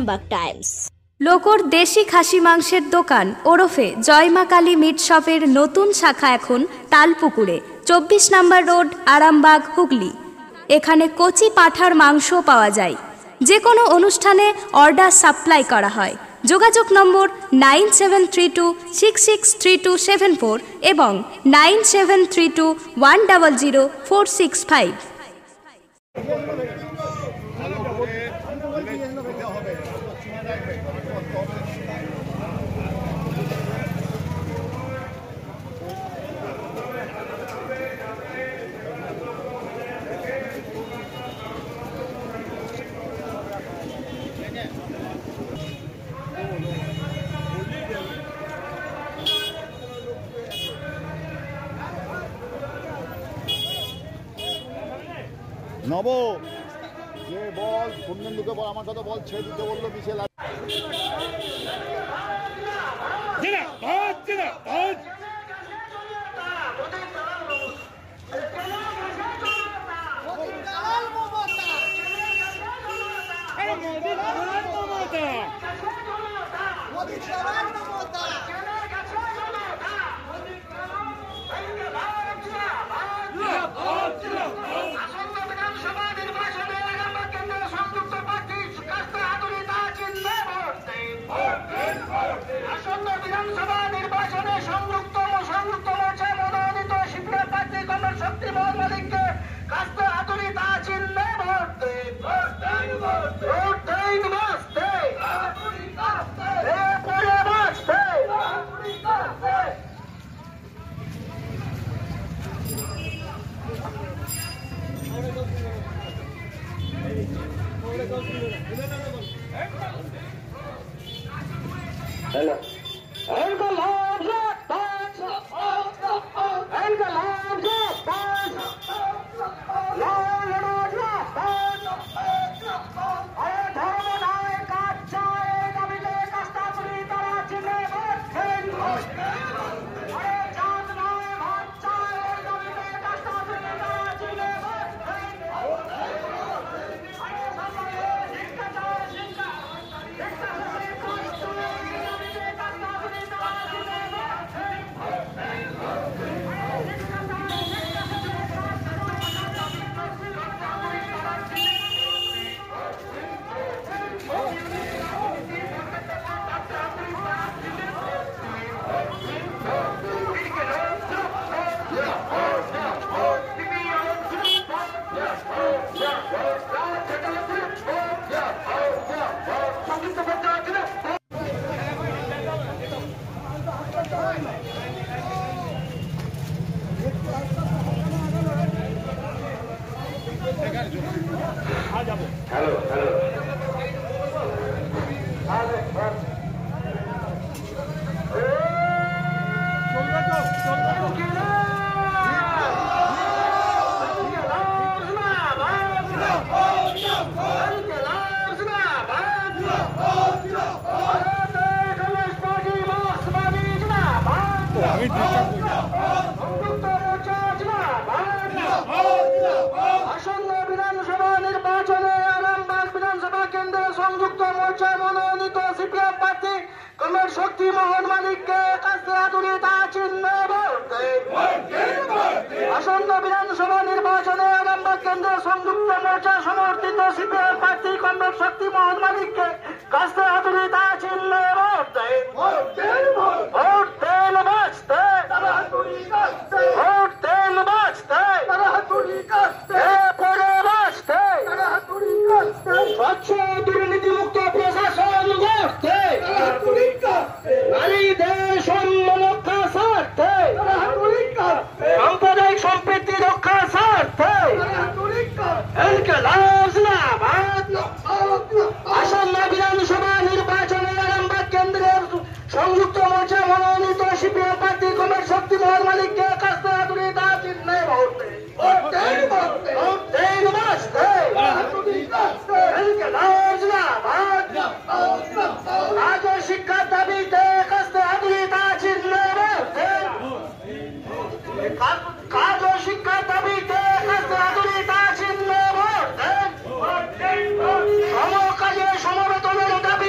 Arambagh Times. লোকর দেশি খাসি মাংসের দোকান ওরফে জয় মা কালী মিট শপের নতুন শাখা এখন তালপুকুরে 24 নম্বর রোড, আরামবাগ, হুগলি। এখানে কচি পাঁঠার মাংস পাওয়া যায়। যে কোনো অনুষ্ঠানে অর্ডার সাপ্লাই করা হয়। যোগাযোগ নম্বর 9732663274 এবং 9732100465। নব যে বল পূর্ণেন্দুকে বল, আমার কথা বল ছেড়ে দিতে বললো মিশেল। আসন্ন বিধানসভা নির্বাচনে আরামবাগ বিধানসভা কেন্দ্রের সংযুক্ত মোর্চা মনোনীত সিপিএম প্রার্থী কমরেড শক্তি মোহন মালিককে কাছে আদুরিতা চিহ্নে ভোট দিন। আসন্ন বিধানসভা নির্বাচনে আরামবাগ কেন্দ্রের সংযুক্ত মোর্চা সমর্থিত সিপিএম প্রার্থী কমরেড শক্তি মোহন মালিককে কাছে আদুরিতা চিহ্নে ভোট দিন। ভোট দেন বাঁচতে, ভোট দেন বাঁচতে, পরে বাঁচতে, স্বচ্ছ দুর্নীতিমুক্ত প্রশাসন গড়তে, নারীদের সম্মান রক্ষা স্বার্থে, সাম্প্রদায়িক সম্প্রীতি রক্ষা স্বার্থে ইনকিলাব জিন্দাবাদ। আসন্ন বিধানসভা নির্বাচনে আরামবাগ কেন্দ্রের সংযুক্ত মোর্চা মনোনীত সিপিএম প্রার্থী কমরেড শক্তি মোহন মালিককে কাছে আদুরিতা চিহ্নে ভোট দিন। ভোট দেন বাঁচতে, ইনকিলাব জিন্দাবাদ। কাজ ও শিক্ষার দাবিতে কাছে আদুরিতা চিহ্নে ভোট দিন। কাজ ও শিক্ষার দাবিতে কাছে আদুরিতা চিহ্নে ভোট দেন। সমকাজে সমবেতনের দাবি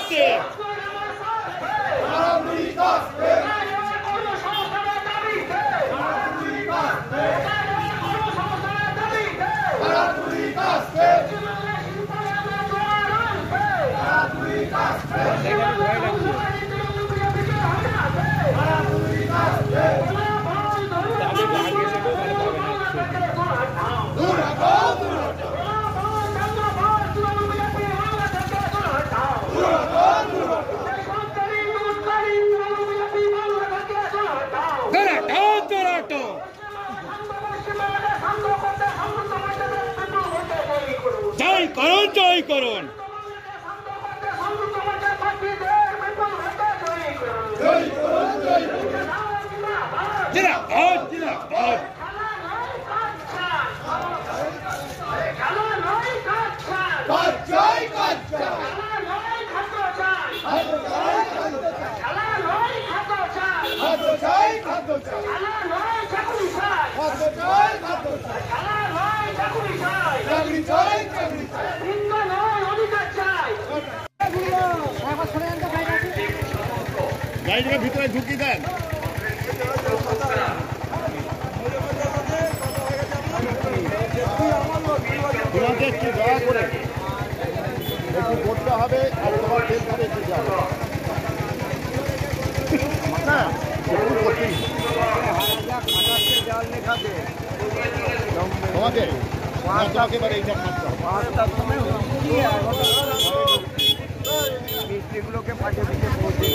কে? জয় করুন, জয় করুন। জিন্দাবাদ, জিন্দাবাদ। গাড়িটাকে ভিতরে ঢুকিয়ে দেন। তোমাকে একটু দয়া করে একটু করতে হবে আর তোমার তেল খাবে একটু যাবে না একটু করতেই তোমাকে তোমাকে এবার এইটা খাটতে হবে। মিস্ত্রিগুলোকে পাঠিয়ে দিতে পৌঁছে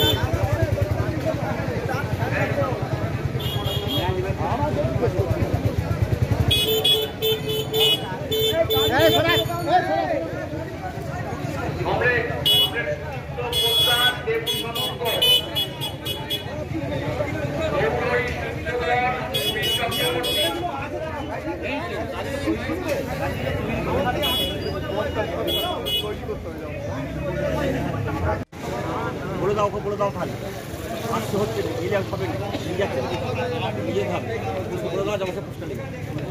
বলে দাও, ওকে বলে দাও তাহলে আসতে হচ্ছে গেলে আর খাবে না, নিজে খাবে, বলে দাও যেমন পুষ্কার লেগে।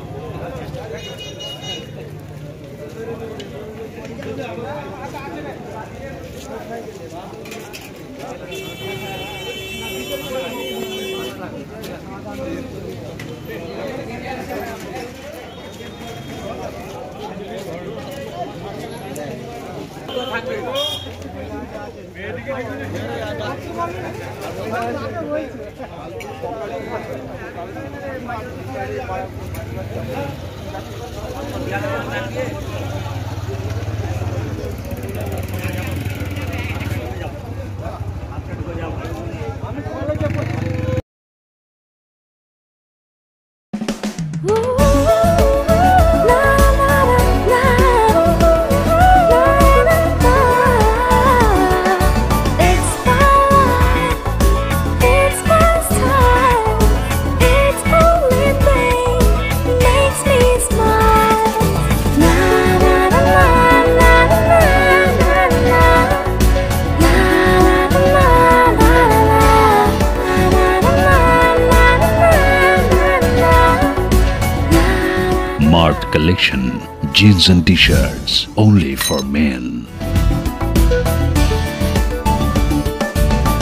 Mart Collection, jeans and t-shirts only for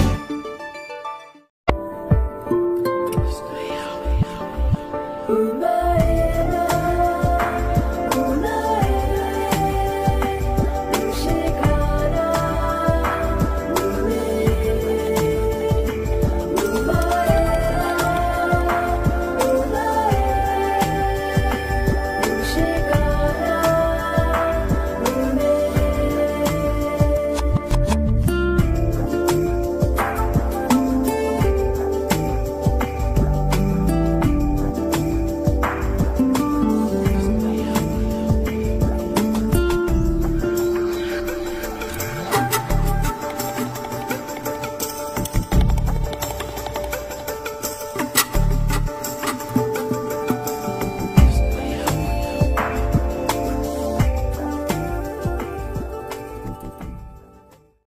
men.